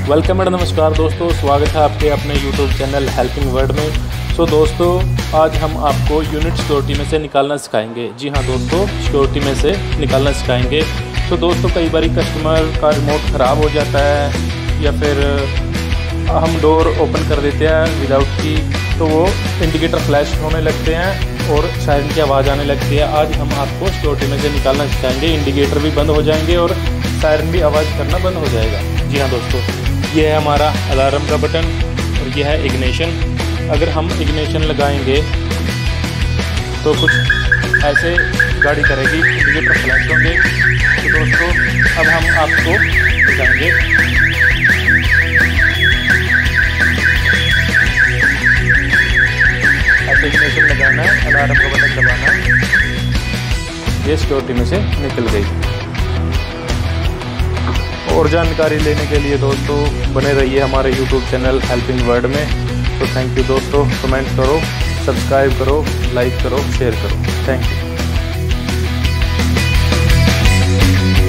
Welcome and नमस्कार दोस्तों, स्वागत है आपके अपने यूट्यूब चैनल हेल्पिंग वर्ड में। तो दोस्तों, आज हम आपको यूनिट सिक्योरिटी में से निकालना सिखाएंगे। जी हाँ दोस्तों, सिक्योरिटी में से निकालना सिखाएंगे। तो दोस्तों, कई बार कस्टमर का रिमोट ख़राब हो जाता है या फिर हम डोर ओपन कर देते हैं विदाउट की, तो वो इंडिकेटर फ्लैश होने लगते हैं और सायरन की आवाज़ आने लगती है। आज हम आपको सिक्योरिटी में से निकालना सिखाएंगे। इंडिकेटर भी बंद हो जाएंगे और सायरन भी आवाज़ करना बंद हो जाएगा। जी हाँ दोस्तों, ये है हमारा अलार्म का बटन और ये है इग्निशन। अगर हम इग्निशन लगाएंगे तो कुछ ऐसे गाड़ी करेगी, इंडिकेटर फ्लैश होंगे। तो दोस्तों, अब हम आपको दिखाएंगे। ऐसे इग्निशन लगाना है, अलार्म का बटन दबाना है, ये सिक्योरिटी में से निकल गई। और जानकारी लेने के लिए दोस्तों बने रहिए हमारे YouTube चैनल हेल्पिंग वर्ड में। तो थैंक यू दोस्तों, कमेंट करो, सब्सक्राइब करो, लाइक करो, शेयर करो। Thank you.